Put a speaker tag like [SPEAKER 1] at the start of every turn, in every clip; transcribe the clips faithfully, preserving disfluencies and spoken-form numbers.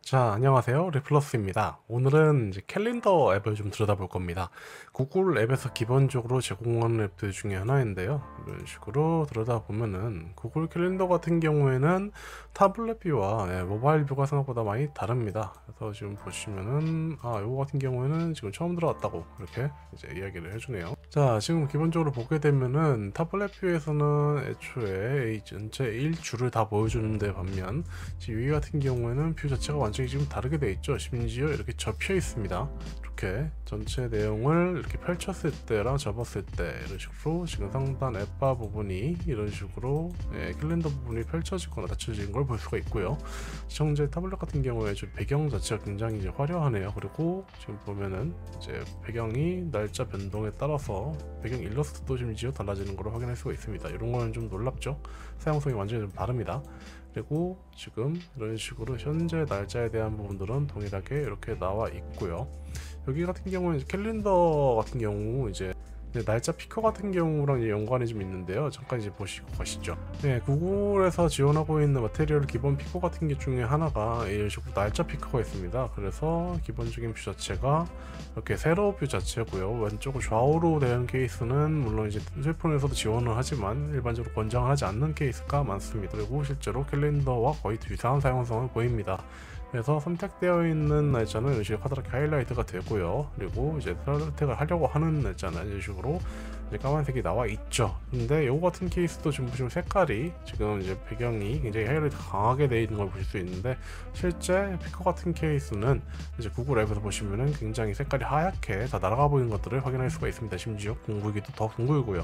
[SPEAKER 1] 자, 안녕하세요. 리플러스입니다. 오늘은 이제 캘린더 앱을 좀 들여다볼 겁니다. 구글 앱에서 기본적으로 제공하는 앱들 중에 하나인데요. 이런 식으로 들여다보면은 구글 캘린더 같은 경우에는 타블렛 뷰와 예, 모바일 뷰가 생각보다 많이 다릅니다. 그래서 지금 보시면은 아, 이거 같은 경우에는 지금 처음 들어왔다고 이렇게 이제 이야기를 해주네요. 자, 지금 기본적으로 보게 되면은 타블렛 뷰에서는 애초에 이 전체 일주를 다 보여주는데 반면 지금 여기 같은 경우에는 뷰 자체가 완전히 지금 다르게 되어 있죠. 심지어 이렇게 접혀 있습니다. 이렇게 전체 내용을 이렇게 펼쳤을 때랑 접었을 때 이런 식으로 지금 상단 앱바 부분이 이런 식으로 예, 캘린더 부분이 펼쳐지거나 닫혀진 걸 볼 수가 있고요. 시청자 타블렛 같은 경우에 좀 배경 자체가 굉장히 이제 화려하네요. 그리고 지금 보면은 이제 배경이 날짜 변동에 따라서 배경 일러스트도 심지어 달라지는 걸 확인할 수가 있습니다. 이런 거는 좀 놀랍죠. 사용성이 완전히 좀 다릅니다. 그리고 지금 이런 식으로 현재 날짜에 대한 부분들은 동일하게 이렇게 나와 있고요. 여기 같은 경우는 캘린더 같은 경우 이제 날짜 피커 같은 경우랑 이제 연관이 좀 있는데요. 잠깐 이제 보시고 가시죠. 네, 구글에서 지원하고 있는 마테리얼 기본 피커 같은 게 중에 하나가 이런 식으로 날짜 피커가 있습니다. 그래서 기본적인 뷰 자체가 이렇게 세로 뷰 자체고요. 왼쪽 좌우로 되는 케이스는 물론 이제 휴대폰에서도 지원을 하지만 일반적으로 권장을 하지 않는 케이스가 많습니다. 그리고 실제로 캘린더와 거의 유사한 사용성을 보입니다. 그래서 선택되어 있는 날짜는 이런 식으로 카드락이 하이라이트가 되고요. 그리고 이제 선택을 하려고 하는 날짜는 이런 식으로 이제 까만색이 나와 있죠. 근데 이거 같은 케이스도 지금 보시면 색깔이 지금 이제 배경이 굉장히 하이라이트 강하게 되어 있는 걸 보실 수 있는데 실제 피커 같은 케이스는 이제 구글 앱에서 보시면은 굉장히 색깔이 하얗게 다 날아가 보이는 것들을 확인할 수가 있습니다. 심지어 공구기도 더 둥글고요.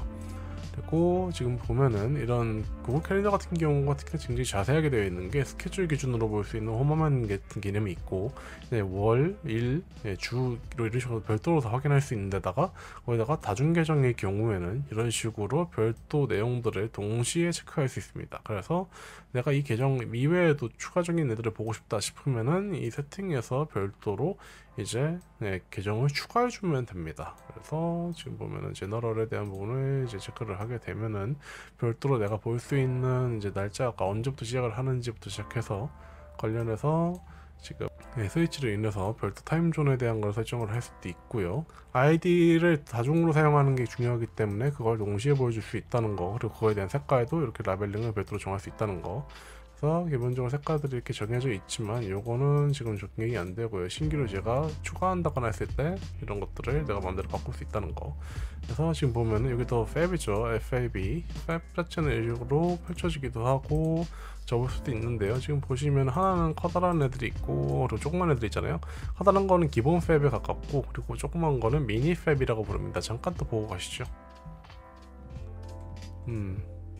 [SPEAKER 1] 그리고 지금 보면은 이런 구글 캘린더 같은 경우가 특히 굉장히 자세하게 되어 있는 게 스케줄 기준으로 볼 수 있는 홈화면 같은 개념이 있고 네, 월, 일, 네, 주로 이런 식으로 별도로 다 확인할 수 있는 데다가 거기다가 다중 계정의 경우에는 이런 식으로 별도 내용들을 동시에 체크할 수 있습니다. 그래서 내가 이 계정 이외에도 추가적인 애들을 보고 싶다 싶으면은 이 세팅에서 별도로 이제 네, 계정을 추가해 주면 됩니다. 그래서 지금 보면은 제너럴에 대한 부분을 이제 체크를 하게 되면은 별도로 내가 볼 수 있는 이제 날짜가 언제부터 시작을 하는지부터 시작해서 관련해서 지금 네, 스위치로 인해서 별도 타임존에 대한 걸 설정을 할 수도 있고요. 아이디를 다중으로 사용하는 게 중요하기 때문에 그걸 동시에 보여줄 수 있다는 거, 그리고 그거에 대한 색깔도 이렇게 라벨링을 별도로 정할 수 있다는 거. 그래서 기본적으로 색깔들이 이렇게 정해져 있지만 요거는 지금 적용이 안 되고요. 신규로 제가 추가한다거나 했을 때 이런 것들을 내가 마음대로 바꿀 수 있다는 거. 그래서 지금 보면은 여기 더 팹이죠. 에프에이비 팹 자체는 이런 식으로 펼쳐지기도 하고 접을 수도 있는데요. 지금 보시면 하나는 커다란 애들이 있고 그리고 조그만 애들이 있잖아요. 커다란 거는 기본 팹에 가깝고 그리고 조그만 거는 미니 팹이라고 부릅니다. 잠깐 또 보고 가시죠. 음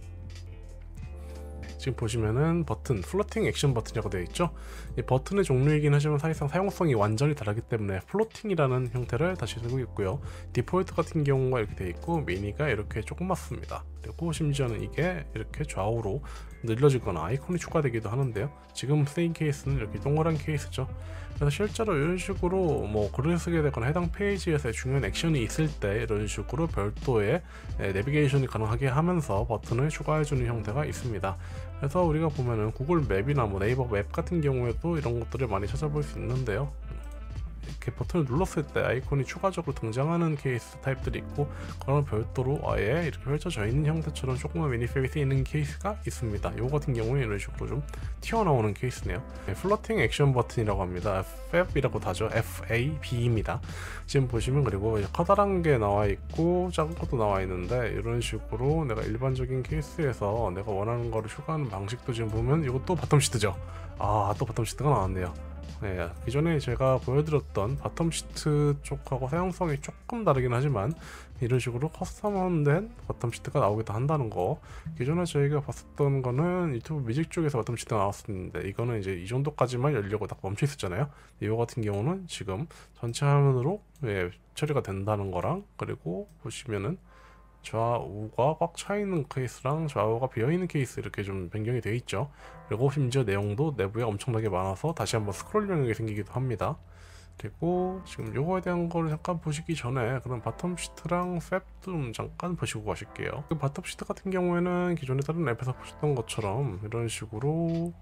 [SPEAKER 1] 지금 보시면은 버튼, 플로팅 액션 버튼이라고 되어 있죠. 이 버튼의 종류이긴 하지만 사실상 사용성이 완전히 다르기 때문에 플로팅이라는 형태를 다시 쓰고 있고요. 디폴트 같은 경우가 이렇게 되어 있고 미니가 이렇게 조그맣습니다. 그리고 심지어는 이게 이렇게 좌우로 늘려지거나 아이콘이 추가되기도 하는데요. 지금 쓰인 케이스는 이렇게 동그란 케이스죠. 그래서 실제로 이런 식으로 뭐 글을 쓰게 되거나 해당 페이지에서 중요한 액션이 있을 때 이런 식으로 별도의 내비게이션이 가능하게 하면서 버튼을 추가해주는 형태가 있습니다. 그래서 우리가 보면은 구글 맵이나 뭐 네이버 맵 같은 경우에도 이런 것들을 많이 찾아볼 수 있는데요. 이렇게 버튼을 눌렀을 때 아이콘이 추가적으로 등장하는 케이스 타입들이 있고 그런 별도로 아예 이렇게 펼쳐져 있는 형태처럼 조그만 미니팩이 쓰이는 케이스가 있습니다. 이거 같은 경우는 이런 식으로 좀 튀어나오는 케이스네요. 네, 플러팅 액션 버튼이라고 합니다. 팹이라고 하죠. 에프에이비입니다. 지금 보시면 그리고 커다란 게 나와 있고 작은 것도 나와 있는데 이런 식으로 내가 일반적인 케이스에서 내가 원하는 거를 추가하는 방식도 지금 보면 이것도 바텀 시트죠. 아, 또 바텀 시트가 나왔네요. 네, 기존에 제가 보여드렸던 바텀 시트 쪽하고 사용성이 조금 다르긴 하지만 이런 식으로 커스텀된 바텀 시트가 나오기도 한다는 거. 기존에 저희가 봤었던 거는 유튜브 뮤직 쪽에서 바텀 시트가 나왔었는데 이거는 이제 이 정도까지만 열려고 딱 멈춰 있었잖아요. 이거 같은 경우는 지금 전체 화면으로 예, 처리가 된다는 거랑 그리고 보시면은 좌우가 꽉 차있는 케이스랑 좌우가 비어있는 케이스 이렇게 좀 변경이 되어 있죠. 그리고 심지어 내용도 내부에 엄청나게 많아서 다시 한번 스크롤 영역이 생기기도 합니다. 그리고 지금 요거에 대한 거를 잠깐 보시기 전에 그럼 바텀 시트랑 팹 좀 잠깐 보시고 가실게요. 그 바텀 시트 같은 경우에는 기존에 다른 앱에서 보셨던 것처럼 이런 식으로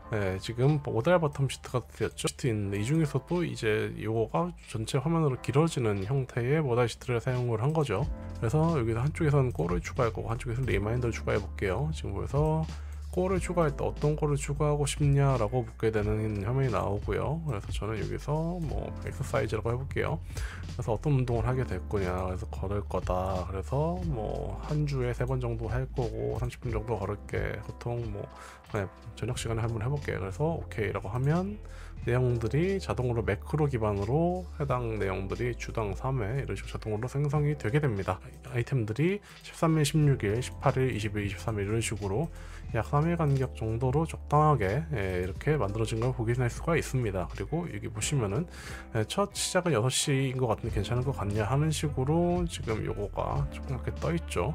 [SPEAKER 1] 예, 지금 모달 버텀 시트가 되었죠. 시트 있는데 이 중에서도 이제 이거가 전체 화면으로 길어지는 형태의 모달 시트를 사용을 한 거죠. 그래서 여기서 한쪽에서는 골을 추가할 거고 한쪽에서는 리마인더를 추가해 볼게요. 지금 보여서 골을 추가할 때 어떤 골을 추가하고 싶냐라고 묻게 되는 화면이 나오고요. 그래서 저는 여기서 뭐 엑서사이즈라고 해볼게요. 그래서 어떤 운동을 하게 될 거냐, 그래서 걸을 거다. 그래서 뭐 한 주에 세 번 정도 할 거고 삼십 분 정도 걸을게. 보통 뭐 네, 저녁 시간에 한번 해볼게. 그래서 오케이라고 하면 내용들이 자동으로 매크로 기반으로 해당 내용들이 주당 삼 회 이런 식으로 자동으로 생성이 되게 됩니다. 아이템들이 십삼 일, 십육 일, 십팔 일, 이십 일, 이십삼 일 이런 식으로 약 삼 일 간격 정도로 적당하게 예, 이렇게 만들어진 걸 확인할 수가 있습니다. 그리고 여기 보시면은 예, 첫 시작은 여섯 시인 것 같은데 괜찮은 것 같냐 하는 식으로 지금 요거가 조금 이렇게 떠 있죠.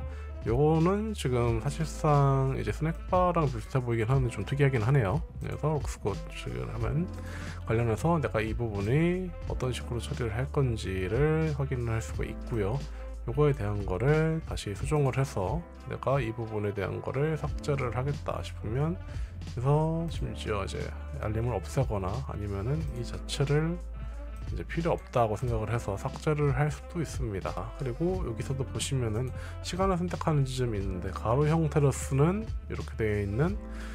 [SPEAKER 1] 요거는 지금 사실상 이제 스낵바랑 비슷해 보이긴 하는데 좀 특이하긴 하네요. 그래서 록스코치를 하면 관련해서 내가 이 부분이 어떤 식으로 처리를 할 건지를 확인을 할 수가 있고요. 요거에 대한 거를 다시 수정을 해서 내가 이 부분에 대한 거를 삭제를 하겠다 싶으면, 그래서 심지어 이제 알림을 없애거나 아니면은 이 자체를 이제 필요 없다고 생각을 해서 삭제를 할 수도 있습니다. 그리고 여기서도 보시면은 시간을 선택하는 지점이 있는데 가로 형태로 쓰는 이렇게 되어 있는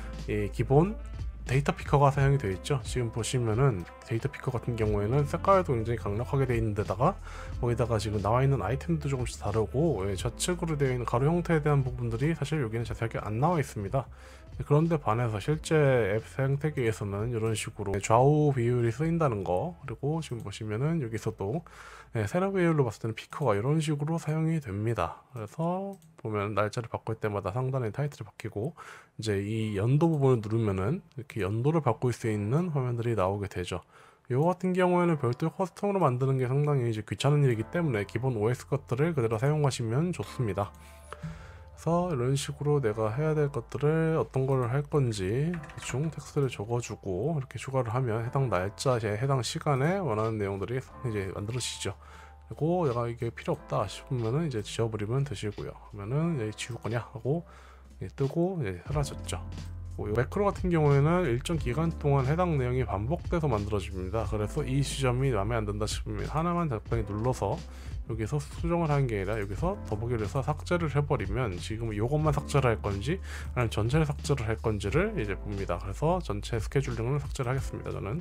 [SPEAKER 1] 이 기본 데이터 피커가 사용이 되어 있죠. 지금 보시면은 데이터 피커 같은 경우에는 색깔도 굉장히 강력하게 되어 있는 데다가 거기다가 지금 나와 있는 아이템도 조금씩 다르고 예, 좌측으로 되어 있는 가로 형태에 대한 부분들이 사실 여기는 자세하게 안 나와 있습니다. 그런데 반해서 실제 앱 생태계에서는 이런 식으로 좌우 비율이 쓰인다는 거, 그리고 지금 보시면은 여기서도 네, 세로 비율로 봤을 때는 피커가 이런 식으로 사용이 됩니다. 그래서 보면 날짜를 바꿀 때마다 상단에 타이틀이 바뀌고 이제 이 연도 부분을 누르면은 이렇게 연도를 바꿀 수 있는 화면들이 나오게 되죠. 이거 같은 경우에는 별도의 커스텀으로 만드는 게 상당히 이제 귀찮은 일이기 때문에 기본 오에스 것들을 그대로 사용하시면 좋습니다. 그래서 이런 식으로 내가 해야 될 것들을 어떤 걸 할 건지 대충 텍스트를 적어주고 이렇게 추가를 하면 해당 날짜에 해당 시간에 원하는 내용들이 이제 만들어지죠. 그리고 내가 이게 필요 없다 싶으면은 이제 지워버리면 되시고요. 그러면은 이제 지울 거냐 하고 뜨고 이제 사라졌죠. 매크로 같은 경우에는 일정 기간 동안 해당 내용이 반복돼서 만들어집니다. 그래서 이 지점이 마음에 안 든다 싶으면 하나만 적당히 눌러서 여기서 수정을 하는 게 아니라 여기서 더보기를 해서 삭제를 해버리면 지금 이것만 삭제를 할 건지 아니면 전체를 삭제를 할 건지를 이제 봅니다. 그래서 전체 스케줄링을 삭제를 하겠습니다. 저는.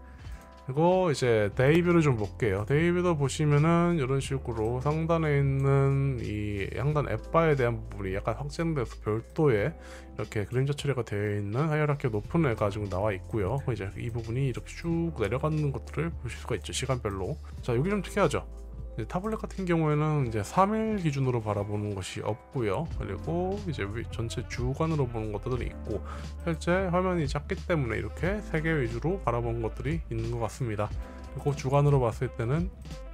[SPEAKER 1] 그리고 이제 데이뷰를 좀 볼게요. 데이뷰도 보시면은 이런 식으로 상단에 있는 이 상단 앱바에 대한 부분이 약간 확장돼서 별도의 이렇게 그림자 처리가 되어 있는 하이어라키 높은 애가 지금 나와 있고요. 이제 이 부분이 이렇게 쭉 내려가는 것들을 보실 수가 있죠. 시간별로. 자, 여기 좀 특이하죠. 타블렛 같은 경우에는 이제 삼 일 기준으로 바라보는 것이 없고요. 그리고 이제 전체 주간으로 보는 것들이 있고, 실제 화면이 작기 때문에 이렇게 세 개 위주로 바라보는 것들이 있는 것 같습니다. 그리고 주간으로 봤을 때는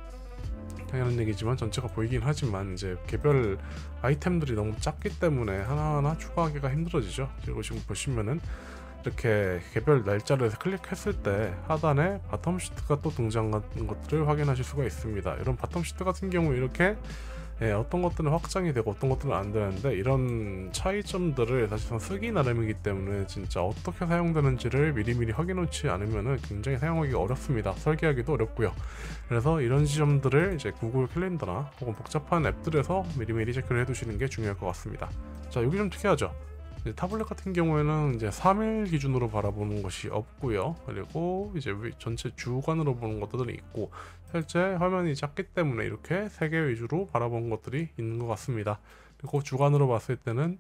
[SPEAKER 1] 당연한 얘기지만 전체가 보이긴 하지만 이제 개별 아이템들이 너무 작기 때문에 하나하나 추가하기가 힘들어지죠. 그리고 지금 보시면은 이렇게 개별 날짜를 클릭했을 때 하단에 바텀 시트가 또 등장하는 것들을 확인하실 수가 있습니다. 이런 바텀 시트 같은 경우 이렇게 예, 어떤 것들은 확장이 되고 어떤 것들은 안 되는데, 이런 차이점들을 사실상 쓰기 나름이기 때문에 진짜 어떻게 사용되는지를 미리미리 확인해 놓지 않으면 굉장히 사용하기가 어렵습니다. 설계하기도 어렵고요. 그래서 이런 지점들을 이제 구글 캘린더나 혹은 복잡한 앱들에서 미리미리 체크를 해 두시는 게 중요할 것 같습니다. 자, 여기 좀 특이하죠? 타블렛 같은 경우에는 이제 삼 일 기준으로 바라보는 것이 없고요. 그리고 이제 전체 주간으로 보는 것들이 있고, 실제 화면이 작기 때문에 이렇게 세 개 위주로 바라보는 것들이 있는 것 같습니다. 그리고 주간으로 봤을 때는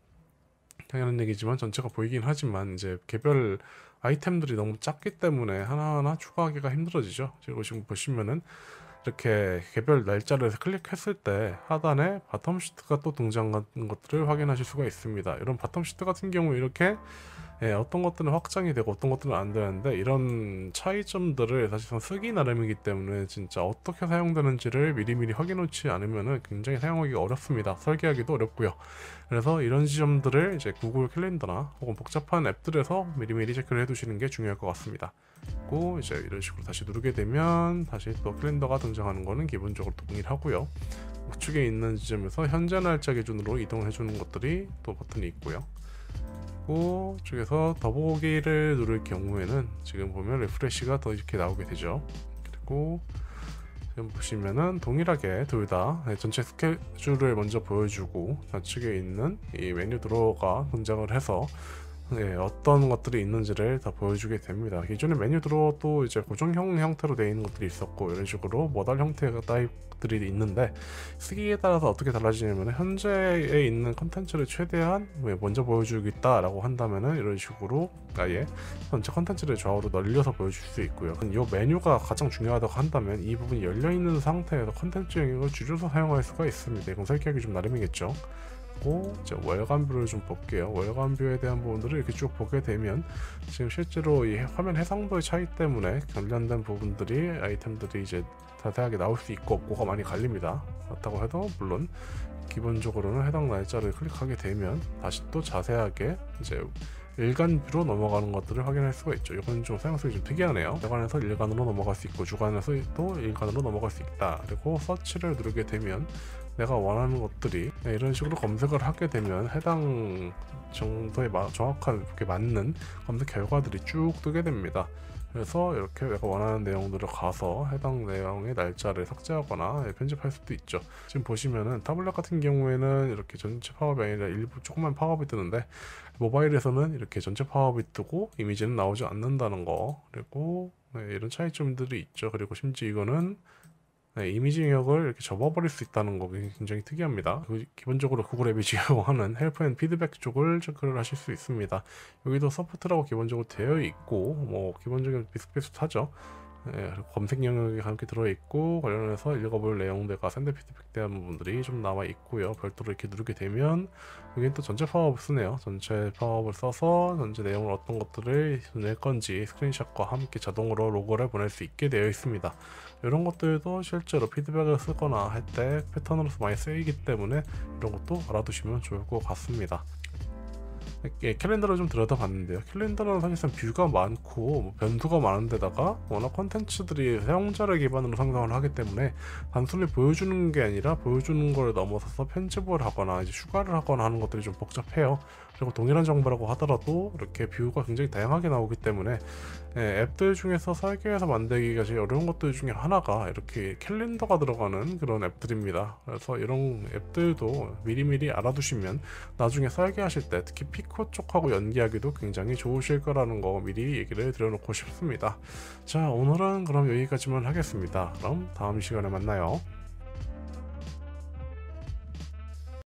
[SPEAKER 1] 당연한 얘기지만 전체가 보이긴 하지만 이제 개별 아이템들이 너무 작기 때문에 하나하나 추가하기가 힘들어지죠. 그리고 지금 보시면은 이렇게 개별 날짜를 클릭했을 때 하단에 바텀 시트가 또 등장하는 것들을 확인하실 수가 있습니다. 이런 바텀 시트 같은 경우 이렇게 예, 어떤 것들은 확장이 되고 어떤 것들은 안 되는데, 이런 차이점들을 사실상 쓰기 나름이기 때문에 진짜 어떻게 사용되는지를 미리미리 확인해 놓지 않으면 굉장히 사용하기가 어렵습니다. 설계하기도 어렵고요. 그래서 이런 지점들을 이제 구글 캘린더나 혹은 복잡한 앱들에서 미리미리 체크를 해 두시는 게 중요할 것 같습니다. 그리고 이제 이런 식으로 다시 누르게 되면 다시 또 캘린더가 등장하는 거는 기본적으로 동일하고요. 우측에 있는 지점에서 현재 날짜 기준으로 이동해 주는 것들이 또 버튼이 있고요. 그리고 쪽에서 더보기를 누를 경우에는 지금 보면 리프레시가 더 이렇게 나오게 되죠. 그리고 지금 보시면은 동일하게 둘 다 전체 스케줄을 먼저 보여주고 좌측에 있는 이 메뉴 드로어가 등장을 해서 네, 어떤 것들이 있는지를 다 보여주게 됩니다. 기존의 메뉴 드로어도 이제 고정형 형태로 되어 있는 것들이 있었고 이런 식으로 모달 형태가 타입들이 있는데 쓰기에 따라서 어떻게 달라지냐면 현재에 있는 컨텐츠를 최대한 먼저 보여주겠다라고 한다면은 이런 식으로 아예 전체 컨텐츠를 좌우로 늘려서 보여줄 수 있고요. 이 메뉴가 가장 중요하다고 한다면 이 부분이 열려 있는 상태에서 컨텐츠 영역을 줄여서 사용할 수가 있습니다. 이건 설계하기 좀 나름이겠죠. 이제 월간뷰를 좀 볼게요. 월간뷰에 대한 부분들을 이렇게 쭉 보게 되면 지금 실제로 이 화면 해상도의 차이 때문에 관련된 부분들이 아이템들이 이제 자세하게 나올 수 있고 없고가 많이 갈립니다. 그렇다고 해도 물론 기본적으로는 해당 날짜를 클릭하게 되면 다시 또 자세하게 이제 일간뷰로 넘어가는 것들을 확인할 수가 있죠. 이건 좀 사용성이 좀 특이하네요. 주간에서 일간으로 넘어갈 수 있고 주간에서 또 일간으로 넘어갈 수 있다. 그리고 서치를 누르게 되면 내가 원하는 것들이 이런 식으로 검색을 하게 되면 해당 정도에 정확하게 맞는 검색 결과들이 쭉 뜨게 됩니다. 그래서 이렇게 내가 원하는 내용들을 가서 해당 내용의 날짜를 삭제하거나 편집할 수도 있죠. 지금 보시면은 타블렛 같은 경우에는 이렇게 전체 팝업이 아니라 일부 조그만 팝업이 뜨는데 모바일에서는 이렇게 전체 팝업이 뜨고 이미지는 나오지 않는다는 거, 그리고 네, 이런 차이점들이 있죠. 그리고 심지어 이거는 네, 이미지 영역을 이렇게 접어버릴 수 있다는 거 굉장히 특이합니다. 기본적으로 구글 앱이 제공하는 헬프 앤 피드백 쪽을 체크를 하실 수 있습니다. 여기도 서포트라고 기본적으로 되어 있고 뭐 기본적인 비슷비슷하죠. 네, 검색 영역이 함께 들어있고 관련해서 읽어볼 내용들과 샌드 피드백 대한 부분들이 좀 나와 있고요. 별도로 이렇게 누르게 되면 여기는 또 전체 파워업을 쓰네요. 전체 파워업을 써서 전체 내용을 어떤 것들을 낼 건지 스크린샷과 함께 자동으로 로고를 보낼 수 있게 되어 있습니다. 이런 것들도 실제로 피드백을 쓰거나 할 때 패턴으로서 많이 쓰이기 때문에 이런 것도 알아두시면 좋을 것 같습니다. 예, 캘린더를 좀 들여다봤는데요. 캘린더는 사실상 뷰가 많고 뭐 변수가 많은데다가 워낙 컨텐츠들이 사용자를 기반으로 상상을 하기 때문에 단순히 보여주는 게 아니라 보여주는 걸 넘어서서 편집을 하거나 이제 추가를 하거나 하는 것들이 좀 복잡해요. 그리고 동일한 정보라고 하더라도 이렇게 뷰가 굉장히 다양하게 나오기 때문에 예, 앱들 중에서 설계해서 만들기가 제일 어려운 것들 중에 하나가 이렇게 캘린더가 들어가는 그런 앱들입니다. 그래서 이런 앱들도 미리미리 알아두시면 나중에 설계하실 때 특히 피코 쪽하고 연계하기도 굉장히 좋으실 거라는 거 미리 얘기를 드려놓고 싶습니다. 자, 오늘은 그럼 여기까지만 하겠습니다. 그럼 다음 시간에 만나요.